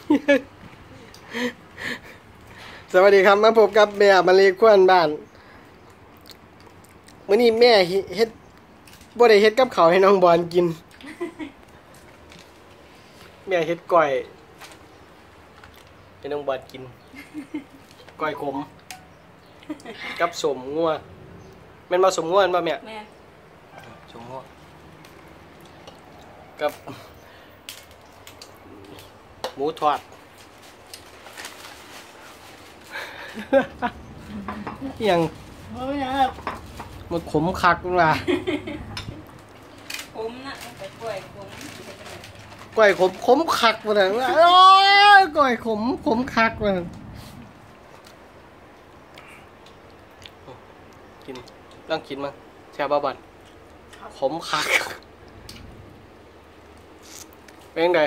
สวัสดีครับมาพบกับแม่มาลีควนบ้านมื้อนี้แม่เฮ็ดบ่ได้เฮ็ดกับข้าวให้น้องบอลกินแม่เฮ็ดก้อยให้น้องบอลกินก้อยขมกับสมงัวแม่นบ่สมงัวบ่แม่แม่สมงัวกับหมูทอดยังมันขมคักล่ะขมนะไปกล้วยขมก้อยขมคักบ่ได้โอ้ยก้อยขมคักบ่กินลองกินมั้งแซ่บบ่บัดขมคักเป็นไง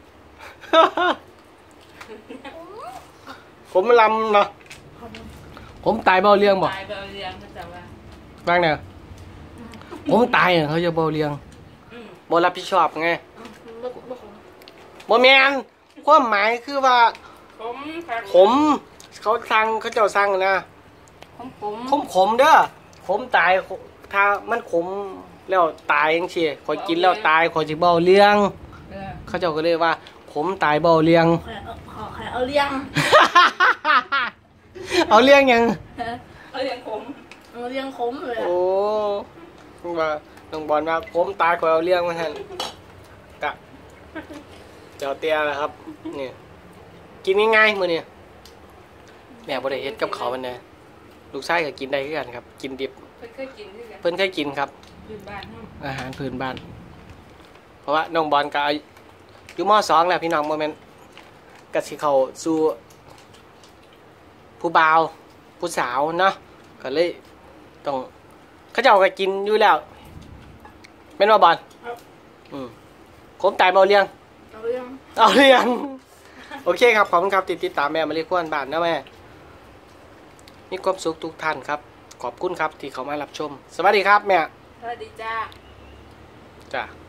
ผมลำเนาะผมตายเบาเลี้ยงบ่ตายเบาเลี้ยงเขาจะว่าบ้างเนี่ยผมตายเขาจะเบาเลี้ยงบ่รับผิดชอบไงบ่แม่นความหมายคือว่าผมเขาเจ้าสั่งนะขมเด้อขมตายถ้ามันขมแล้วตายจังซี่ข่อยกินแล้วตายข่อยสิเบาเลี้ยงเขาเจ้าก็เลยว่าผมตายเบาเลี้ยงเอาเลี้ยงเอาเลี้ยงยังเอาเลี้ยงขมเอาเลี้ยงขมเลยโอ้ว่าน้องบอลว่าผมตายข่อยเอาเลี้ยงมาหั่นกะเจ้าเตี้ยแล้วครับนี่กินง่ายๆมื้อนี้แม่บ่ได้เฮ็ดกับข้าวมันนะลูกชายก็กินได้คือกันครับกินดิบเพิ่นเคยกินคือกันเพิ่นเคยกินครับพื้นบ้านอาหารพื้นบ้านเพราะว่าน้องบอลก็อยู่ม.2 แล้วพี่น้องบ่แม่นก็สิเข้าสู่ผู้บ่าวผู้สาวเนาะก็เลยต้องเขาเจ้าก็กินอยู่แล้วแม่นบ่บอลผมตายเบาเลี้ยงเอาเลี้ยงโอเคครับขอบคุณครับติดตามแม่มาลีควนบ้านนะแม่มีความสุขทุกท่านครับขอบคุณครับที่เข้ามารับชมสวัสดีครับแม่สวัสดีจ้าจ้า